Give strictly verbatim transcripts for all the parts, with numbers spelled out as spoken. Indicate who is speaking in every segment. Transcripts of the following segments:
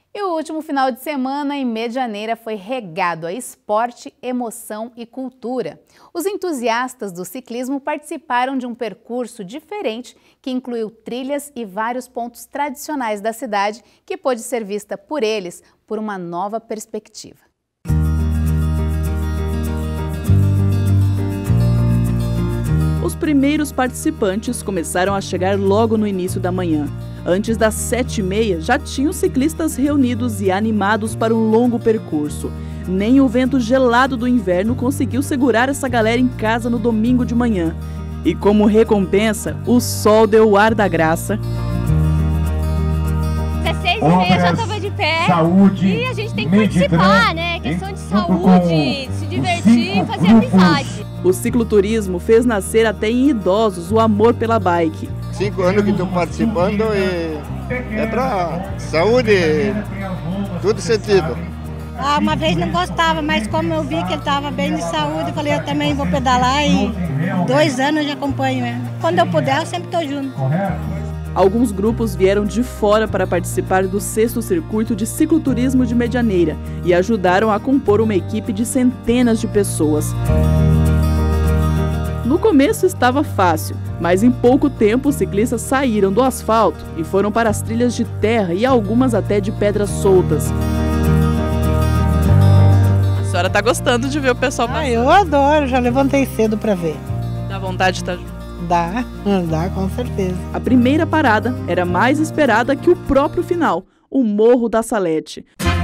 Speaker 1: E o último final de semana em Medianeira foi regado a esporte, emoção e cultura. Os entusiastas do ciclismo participaram de um percurso diferente que incluiu trilhas e vários pontos tradicionais da cidade que pôde ser vista por eles por uma nova perspectiva.
Speaker 2: Os primeiros participantes começaram a chegar logo no início da manhã. Antes das sete e meia, já tinham ciclistas reunidos e animados para um longo percurso. Nem o vento gelado do inverno conseguiu segurar essa galera em casa no domingo de manhã. E como recompensa, o sol deu o ar da graça.
Speaker 3: Às seis e meia eu já estava de pé.
Speaker 4: Saúde,
Speaker 3: e a gente tem que participar, né? Questão de saúde, se divertir e fazer amizade.
Speaker 2: O cicloturismo fez nascer até em idosos o amor pela bike.
Speaker 5: Cinco anos que estou participando e é para saúde, tudo sentido.
Speaker 6: Ah, uma vez não gostava, mas como eu vi que ele estava bem de saúde, eu falei, eu também vou pedalar e dois anos eu já acompanho ele. Quando eu puder, eu sempre estou junto.
Speaker 2: Alguns grupos vieram de fora para participar do sexto circuito de cicloturismo de Medianeira e ajudaram a compor uma equipe de centenas de pessoas. No começo estava fácil, mas em pouco tempo os ciclistas saíram do asfalto e foram para as trilhas de terra e algumas até de pedras soltas. A senhora está gostando de ver o pessoal passando?
Speaker 7: Ah, eu adoro, já levantei cedo para ver.
Speaker 2: Dá vontade de estar junto?
Speaker 7: Dá, dá com certeza.
Speaker 2: A primeira parada era mais esperada que o próprio final, o Morro da Salete.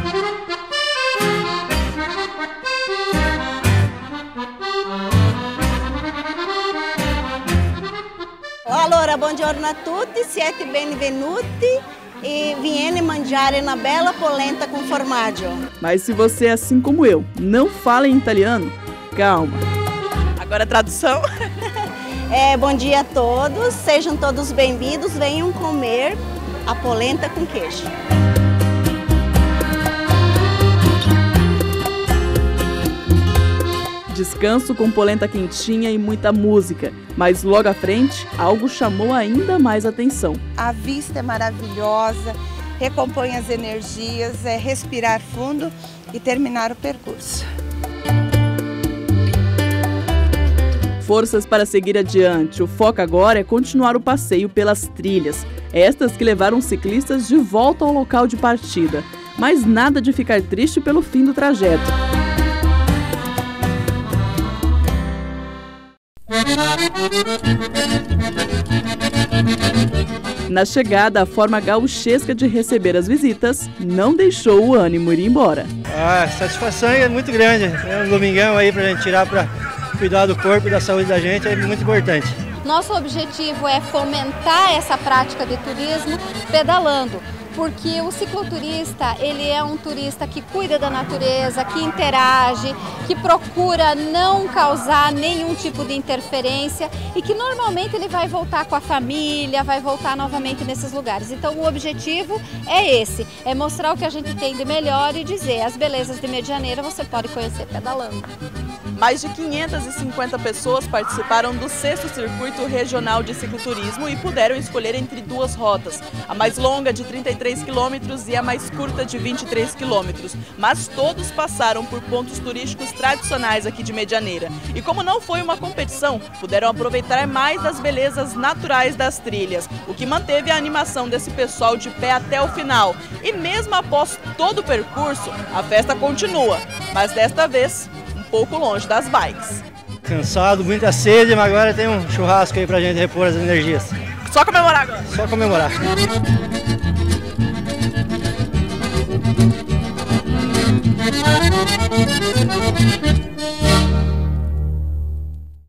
Speaker 8: Allora, buongiorno a tutti, siete benvenuti e vieni mangiare una bella polenta com formaggio.
Speaker 2: Mas se você é assim como eu, não fala em italiano, calma. Agora a tradução?
Speaker 8: É, bom dia a todos, sejam todos bem-vindos, venham comer a polenta com queijo.
Speaker 2: Descanso com polenta quentinha e muita música, mas logo à frente, algo chamou ainda mais atenção.
Speaker 9: A vista é maravilhosa, recompõe as energias, é respirar fundo e terminar o percurso.
Speaker 2: Forças para seguir adiante, o foco agora é continuar o passeio pelas trilhas, estas que levaram os ciclistas de volta ao local de partida, mas nada de ficar triste pelo fim do trajeto. Na chegada, a forma gauchesca de receber as visitas não deixou o ânimo ir embora.
Speaker 10: A satisfação é muito grande, é um domingão aí pra gente tirar para cuidar do corpo e da saúde da gente, é muito importante.
Speaker 3: Nosso objetivo é fomentar essa prática de turismo pedalando, porque o cicloturista, ele é um turista que cuida da natureza, que interage, que procura não causar nenhum tipo de interferência e que normalmente ele vai voltar com a família, vai voltar novamente nesses lugares. Então o objetivo é esse, é mostrar o que a gente tem de melhor e dizer as belezas de Medianeira você pode conhecer pedalando.
Speaker 2: Mais de quinhentas e cinquenta pessoas participaram do sexto circuito regional de cicloturismo e puderam escolher entre duas rotas, a mais longa de trinta e três quilômetros e a mais curta de vinte e três quilômetros, mas todos passaram por pontos turísticos tradicionais aqui de Medianeira. E como não foi uma competição, puderam aproveitar mais das belezas naturais das trilhas, o que manteve a animação desse pessoal de pé até o final. E mesmo após todo o percurso, a festa continua, mas desta vez um pouco longe das bikes.
Speaker 10: Cansado, muita sede, mas agora tem um churrasco aí pra gente repor as energias.
Speaker 2: Só comemorar agora?
Speaker 10: Só comemorar.
Speaker 4: Música